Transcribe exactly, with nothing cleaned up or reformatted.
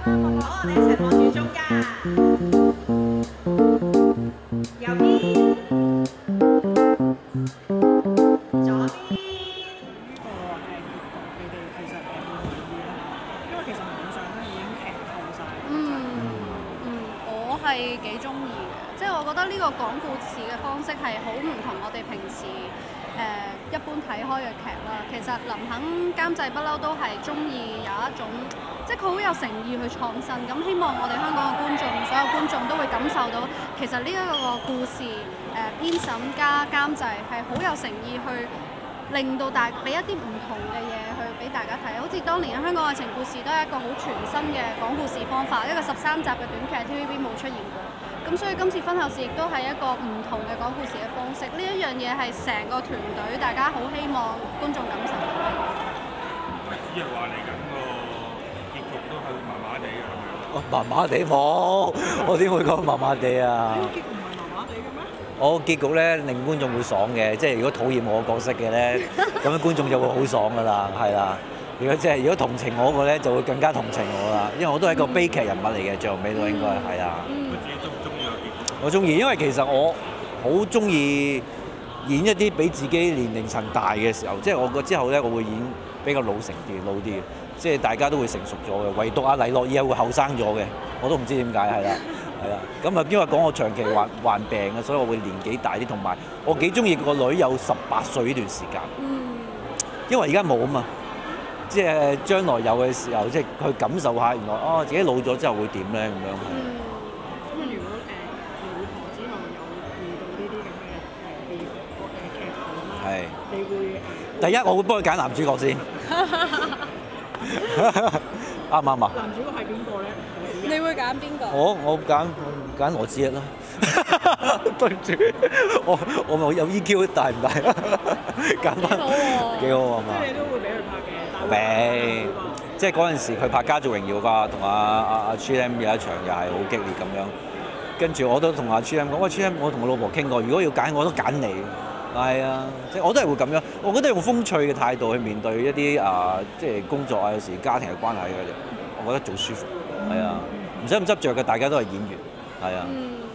好，我哋一齊望住中間，右邊，左邊。 呢個誒結局，你哋其實誒滿唔滿意咧？因為其實網上咧已經劇透晒。 嗯嗯，我係幾中意嘅，即係我覺得呢個講故事嘅方式係好唔同我哋平時誒、呃、一般睇開嘅劇啦。其實林肯監製不嬲都係中意有一種，即係佢好有誠意去創新。咁希望我哋香港嘅觀眾，所有觀眾都會感受到，其實呢一個故事誒、呃、編審加監製係好有誠意去令到大俾一啲唔同嘅嘢去俾大家睇，好似當年嘅香港愛情故事都係一個好全新嘅講故事方法，一個十三集嘅短劇 T V B 冇出現過。咁所以今次婚後事亦都係一個唔同嘅講故事嘅方式。呢一樣嘢係成個團隊大家好希望觀眾感受到。 只係話嚟緊個結局都係麻麻地嘅咁樣。 哦，麻麻地冇，我點會講麻麻地啊？ 呢個結局唔係麻麻地嘅咩？ 我結局咧令觀眾會爽嘅，即係如果討厭我角色嘅咧，咁樣觀眾就會好爽噶啦，係啦。如果即係如果同情我個咧，就會更加同情我啦，因為我都係一個悲劇人物嚟嘅，最後尾都應該係啊。 佢自己中唔中意個結局？ 我中意，因為其實我好中意演一啲比自己年齡層大嘅時候，即係我個之後咧，我會演比較老成啲、老啲嘅，即係大家都會成熟咗嘅。唯獨阿黎諾懿係會後生咗嘅，我都唔知點解係啦。係啦，咁啊，因為講我長期患患病嘅，所以我會年紀大啲，同埋我幾中意個女有十八歲呢段時間。 嗯。 因為而家冇啊嘛，即係將來有嘅時候，即係去感受下原來哦，自己老咗之後會點咧咁樣。 嗯。 咁如果誒老婆之後有遇到呢啲咁嘅誒被誒劇本啦， 係。 你會誒？ 第一，我會幫佢揀男主角先。啱唔啱啊？ 男主角係邊個咧？ 你會揀邊個？ 我我揀揀羅子溢啦。對唔住，我我咪有 E Q 大唔大？揀翻幾好啊嘛！ 即係你都會俾佢拍嘅。 俾，即係嗰陣時佢拍《家族榮耀》㗎，同阿阿阿 G M 有一場又係好激烈咁樣。跟住我都同阿 G M 講，喂 G M，我同我老婆傾過，如果要揀我都揀你。係啊，即係我都係會咁樣。我覺得用風趣嘅態度去面對一啲啊，即係工作啊，有時家庭嘅關係嘅，我覺得做舒服。係啊，唔使咁執着嘅，大家都係演員。係啊。 嗯